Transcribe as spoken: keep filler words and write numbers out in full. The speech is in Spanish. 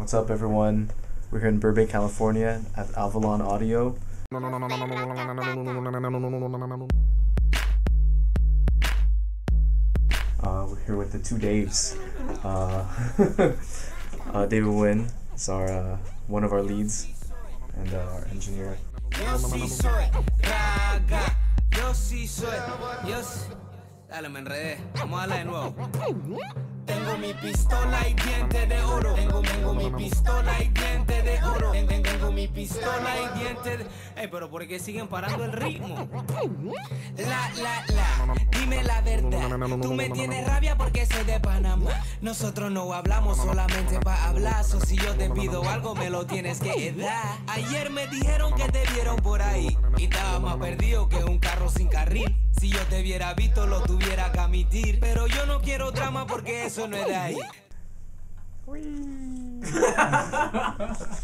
What's up, everyone? We're here in Burbank, California at Avalon Audio. Uh, we're here with the two Daves. Uh, uh, David Wynn is our uh, one of our leads and uh, our engineer. Yo sí soy raga, yo sí soy, yo sí. Dale, me enredé. Vamos a darle de nuevo. Tengo mi pistola y dientes de oro. Tengo, tengo mi pistola y dientes de oro. Tengo, tengo mi pistola y dientes de... Ey, pero ¿por qué siguen parando el ritmo? La, la, la, dime la verdad. Tú me tienes rabia porque soy de Panamá. Nosotros no hablamos solamente para hablar. So si yo te pido algo me lo tienes que dar. Ayer me dijeron que te vieron por ahí y estaba más perdido que un carro sin carril. Si yo te hubiera visto lo tuviera que admitir. Pero yo no quiero drama porque eso no es de ahí.